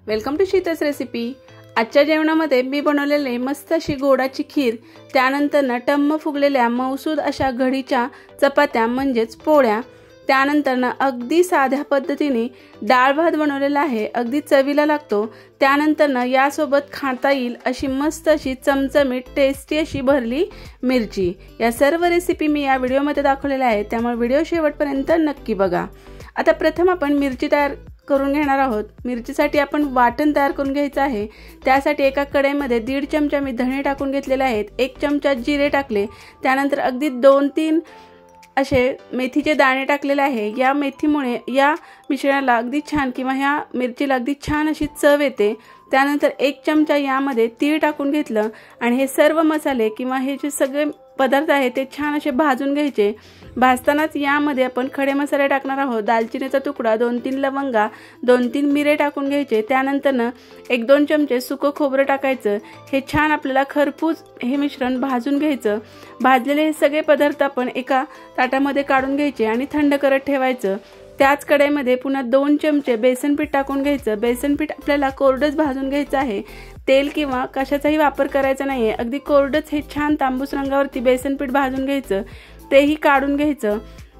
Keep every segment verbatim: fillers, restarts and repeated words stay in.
Welcome to शीतस recipe. आजच्या जेवणामध्ये मी बनवलेले मस्त अशी गोडाची खीर, त्यानंतर ना टम्म फुगलेल्या मौसूद अशा घडीच्या चपात्या म्हणजेच पोळ्या, त्यानंतर ना अगदी साध्या पद्धतीने डाळ भात बनवलेला आहे, अगदी चवीला लागतो। त्यानंतर ना यासोबत खाता येईल अशी मस्त अशी चमचमीत टेस्टी अशी भरली मिरची। या सर्व रेसिपी मी या व्हिडिओमध्ये दाखवलेल्या आहेत, त्यामुळे व्हिडिओ शेवटपर्यंत नक्की बघा। आता प्रथम आपण मिरची तयार करून घेणार आहोत। मिरचीसाठी आपण वाटण तयार करून घ्यायचं आहे। त्यासाठी एका कढईमध्ये दीड चमचा मी धणे टाकून घेतलेले आहेत, एक चमचा जिरे टाकले, त्यानंतर अगदी दोन तीन असे मेथीचे दाणे टाकलेले आहे। या मेथीमुळे या मिश्रणाला अगदी छान किंवा ह्या मिरचीला अगदी छान अशी चव येते। त्यानंतर एक चमचा यामध्ये तीळ टाकून घेतलं आणि हे सर्व मसाले किंवा हे जे सगळे पदार्थ आहेत ते छान असे भाजून घ्यायचे। भाजतानाच यामध्ये आपण खडे मसाले टाकणार आहोत। दालचिनीचा तुकडा, दोन तीन लवंगा, दोन तीन मिरे टाकून घ्यायचे। त्यानंतर ना एक दोन चमचे सुकं खोबरं टाकायचं। हे छान आपल्याला खरपूस हे मिश्रण भाजून घ्यायचं। भाजलेले हे सगळे पदार्थ आपण एका ताटामध्ये काढून घ्यायचे आणि थंड करत ठेवायचं। त्याच कढईमध्ये पुन्हा दोन चमचे बेसन पीठ टाकून घ्यायचं। बेसन पीठ आपल्याला कोरडंच भाजून घ्यायचं आहे, तेल किंवा कशाचाही वापर करायचा नाहीये, अगदी कोरडंच हे छान तांबूस रंगावरती बेसन पीठ भाजून घ्यायचं, तेही काढून घ्यायचं।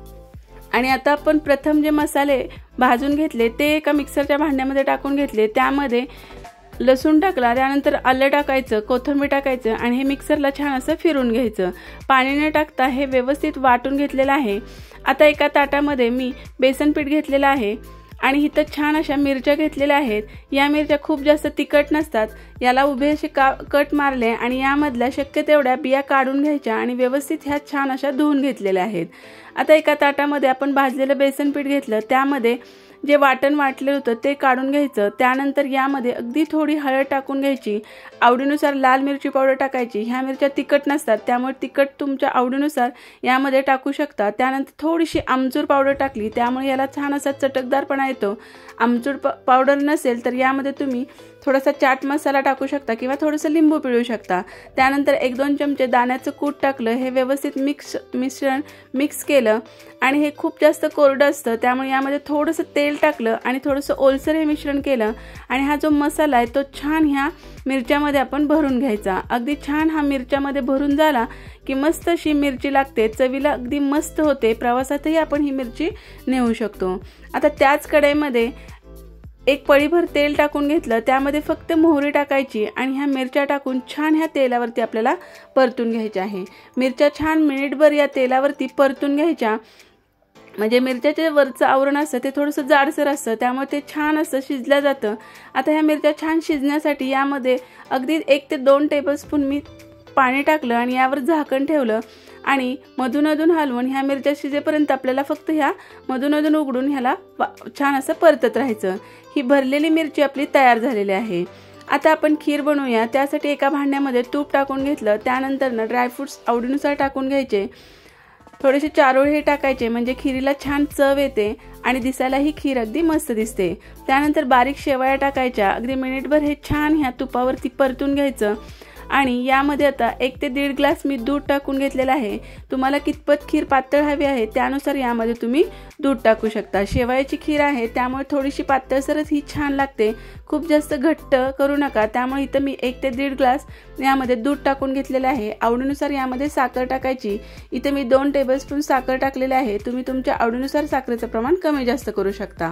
आणि आता आपण प्रथम जे मसाले भाजून घेतले ते एका मिक्सरच्या भांड्यामध्ये टाकून घेतले। त्यामध्ये लसूण टाकला, त्यानंतर आलं टाकायचं, कोथिंबीर टाकायचं आणि हे मिक्सरला छान असं फिरून घ्यायचं। पाणी न टाकता हे व्यवस्थित वाटून घेतलेलं आहे। आता एका ताटामध्ये मी बेसन पीठ घेतलेलं आहे आणि इथं छान अशा मिरच्या घेतलेल्या आहेत। या मिरच्या खूप जास्त तिखट नसतात, याला उभे असे का कट मारले आणि यामधल्या शक्य तेवढ्या बिया काढून घ्यायच्या आणि व्यवस्थित ह्या छान अशा धुवून घेतलेल्या आहेत। आता एका ताटामध्ये आपण भाजलेलं बेसन पीठ घेतलं, त्यामध्ये जे वाटण वाटले होतं ते काढून घ्यायचं। त्यानंतर यामध्ये अगदी थोडी हळद टाकून घ्यायची, आवडीनुसार लाल मिरची पावडर टाकायची। ह्या मिरच्या तिखट नसतात, त्यामुळे तिखट तुमच्या आवडीनुसार यामध्ये टाकू शकता। त्यानंतर थोडीशी आमचूर पावडर टाकली, त्यामुळे याला छान असा चटकदारपणा येतो। आमचूर पावडर नसेल तर यामध्ये तुम्ही थोडासा चाट मसाला टाकू शकता किंवा थोडंसं लिंबू पिळू शकता। त्यानंतर एक दोन चमचे दाण्याचं कूट टाकलं, हे व्यवस्थित मिक्स मिश्रण मिक्स केलं आणि हे खूप जास्त कोरडं असतं, त्यामुळे यामध्ये थोडंसं तेल टाकलं आणि थोडंसं ओलसर हे मिश्रण केलं आणि हा जो मसाला आहे तो छान ह्या मिरच्यामध्ये आपण भरून घ्यायचा। अगदी छान हा मिरच्यामध्ये भरून झाला की मस्त अशी मिरची लागते, चवीला अगदी मस्त होते। प्रवासातही आपण ही मिरची नेऊ शकतो। आता त्याच कढईमध्ये एक पळीभर तेल टाकून घेतलं, त्यामध्ये फक्त मोहरी टाकायची आणि ह्या मिरच्या टाकून छान ह्या तेलावरती आपल्याला परतून घ्यायच्या आहे। मिरच्या छान मिनिटभर या तेलावरती परतून घ्यायच्या, म्हणजे मिरच्याचे वरचं आवरण असतं ते थोडंसं जाडसर असतं, त्यामुळे ते छान असं शिजलं जातं। आता ह्या मिरच्या छान शिजण्यासाठी यामध्ये अगदी एक ते दोन टेबलस्पून मी पाणी टाकलं आणि यावर झाकण ठेवलं आणि मधून अधून हलवून ह्या मिरच्या शिजेपर्यंत आपल्याला फक्त ह्या मधून अधून उघडून ह्याला छान असं परतत राहायचं। ही भरलेली मिरची आपली तयार झालेली आहे। आता आपण खीर बनवूया। त्यासाठी एका भांड्यामध्ये तूप टाकून घेतलं, त्यानंतर ना ड्रायफ्रुट्स आवडीनुसार टाकून घ्यायचे, थोडेसे चारोळे टाकायचे, म्हणजे खीरीला छान चव येते आणि दिसायला ही खीर अगदी मस्त दिसते। त्यानंतर बारीक शेवया टाकायच्या, अगदी मिनिटभर हे छान ह्या तुपावरती परतून घ्यायचं आणि यामध्ये आता एक ते दीड ग्लास मी दूध टाकून घेतलेलं आहे। तुम्हाला कितपत खीर पातळ हवी आहे त्यानुसार यामध्ये तुम्ही दूध टाकू शकता। शेवयाची खीर आहे त्यामुळे थोडीशी पातळसरच ही छान लागते, खूप जास्त घट्ट करू नका। त्यामुळे इथं मी एक ते दीड ग्लास यामध्ये दूध टाकून घेतलेलं आहे। आवडीनुसार यामध्ये साखर टाकायची, इथे मी दोन टेबलस्पून साखर टाकलेले आहे। तुम्ही तुमच्या आवडीनुसार साखरेचं प्रमाण कमी जास्त करू शकता।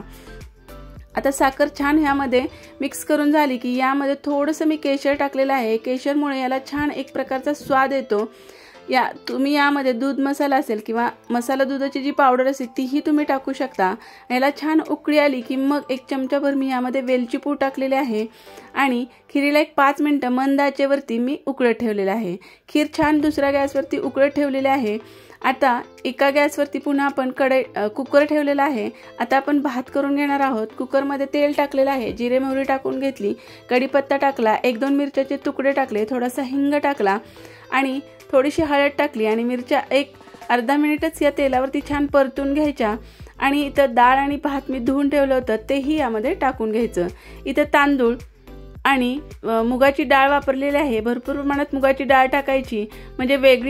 आता साखर छान ह्यामध्ये मिक्स करून झाली की यामध्ये थोडंसं मी केशर टाकलेलं आहे। केशरमुळे याला छान एक प्रकारचा स्वाद येतो। या तुम्ही यामध्ये दूध मसाला असेल किंवा मसाला दुधाची जी पावडर असेल तीही तुम्ही टाकू शकता। याला छान उकळी आली की मग एक चमचाभर मी यामध्ये वेलची पूड टाकलेली आहे आणि खीरीला एक पाच मिनिटं मंद आचेवरती मी उकळत ठेवलेलं आहे। खीर छान दुसऱ्या गॅसवरती उकळत ठेवलेली आहे। आता एका गॅसवरती पुन्हा आपण कढई कुकर ठेवलेला आहे। आता आपण भात करून घेणार आहोत। कुकरमध्ये तेल टाकलेलं आहे, जिरे मोहरी टाकून घेतली, कढीपत्ता टाकला, एक दोन मिरच्याचे तुकडे टाकले, थोडासा हिंग टाकला आणि थोडीशी हळद टाकली आणि मिरच्या एक अर्धा मिनिटच या तेलावरती छान परतून घ्यायच्या आणि इथं डाळ आणि भात मी धुवून ठेवलं होतं तेही यामध्ये टाकून घ्यायचं। इथं तांदूळ आणि मुगाची डाळ वापरलेली आहे, भरपूर प्रमाणात मुगाची डाळ टाकायची, म्हणजे वेगळी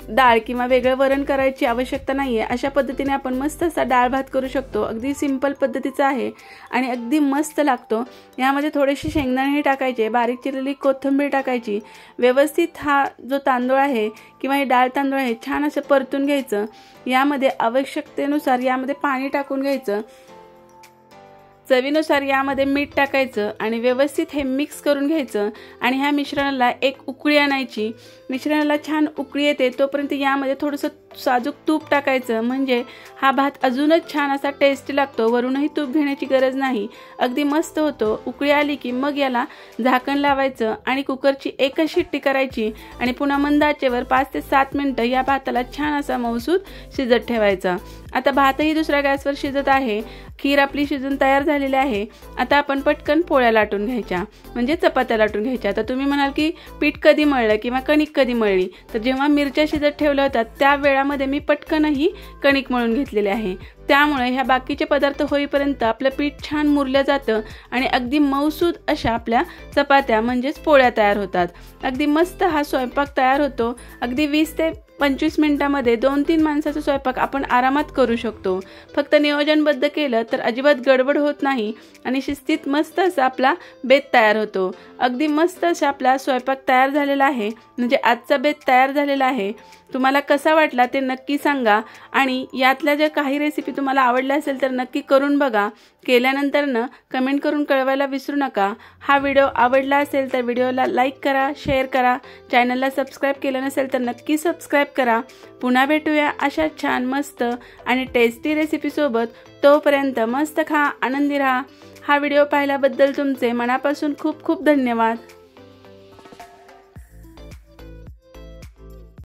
डाळ किंवा वेगळं वरण करायची आवश्यकता नाही आहे. अशा पद्धतीने आपण मस्त असा डाळ भात करू शकतो. अगदी सिंपल पद्धतीचा आहे आणि अगदी मस्त लागतो. यामध्ये थोडेसे शेंगदाणे टाकायचे, बारीक चिरलेली कोथिंबीर टाकायची. व्यवस्थित हा जो तांदूळ आहे किंवा हे डाळ तांदूळ आहे छान असं परतून घ्यायचं. यामध्ये आवश्यकतेनुसार यामध्ये पाणी टाकून घ्यायचं. चवीनुसार यामध्ये मीठ टाकायचं आणि व्यवस्थित हे मिक्स करून घ्यायचं आणि ह्या मिश्रणाला एक उकळी आणायची. मिश्रणाला छान उकळी येते तोपर्यंत यामध्ये थोडंसं साजूक तूप टाकायचं, म्हणजे हा भात अजूनच छान असा टेस्टी लागतो. वरूनही तूप घेण्याची गरज नाही, अगदी मस्त होतो. उकळी आली की मग याला झाकण लावायचं आणि कुकरची एकच शिट्टी करायची आणि पुन्हा मंद आचेवर पाच ते सात मिनिटं या भाताला छान असा मऊसूद शिजत ठेवायचा. आता भातही दुसऱ्या गॅसवर शिजत आहे. खीर आपली शिजून तयार झालेली आहे. आता आपण पटकन पोळ्या लाटून घ्यायच्या, म्हणजे चपात्या लाटून घ्यायच्या. आता तुम्ही म्हणाल की पीठ कधी मळलं किंवा कणिक कधी मळली, तर जेव्हा मिरच्या शिजत ठेवल्या होत्या त्या वेळामध्ये मी पटकनही कणिक मळून घेतलेली आहे. त्यामुळे ह्या बाकीचे पदार्थ होईपर्यंत आपलं पीठ छान मुरलं जातं आणि अगदी मऊसूद अशा आपल्या चपात्या म्हणजेच पोळ्या तयार होतात. अगदी मस्त हा स्वयंपाक तयार होतो. अगदी वीस ते पंचवीस मिनिटांमध्ये दोन तीन माणसाचा स्वयंपाक आपण आरामात करू शकतो. फक्त नियोजनबद्ध केलं तर अजिबात गडबड होत नाही आणि शिस्तीत मस्त असा आपला बेत तयार होतो. अगदी मस्त असा आपला स्वयंपाक तयार झालेला आहे, म्हणजे आजचा बेत तयार झालेला आहे. तुम्हाला कसा वाटला ते नक्की सांगा आणि यातल्या ज्या काही रेसिपी तुम्हाला आवडल्या असेल तर नक्की करून बघा. केल्यानंतर न कमेंट करून कळवायला विसरू नका. हा व्हिडिओ आवडला असेल तर व्हिडिओला लाईक करा, शेअर करा. चॅनलला सबस्क्राईब केलं नसेल तर नक्की सबस्क्राईब करा. पुन्हा भेटूया अशा छान मस्त आणि टेस्टी रेसिपीसोबत. तोपर्यंत मस्त खा, आनंदी राहा. हा व्हिडिओ पाहिल्याबद्दल तुमचे मनापासून खूप खूप धन्यवाद.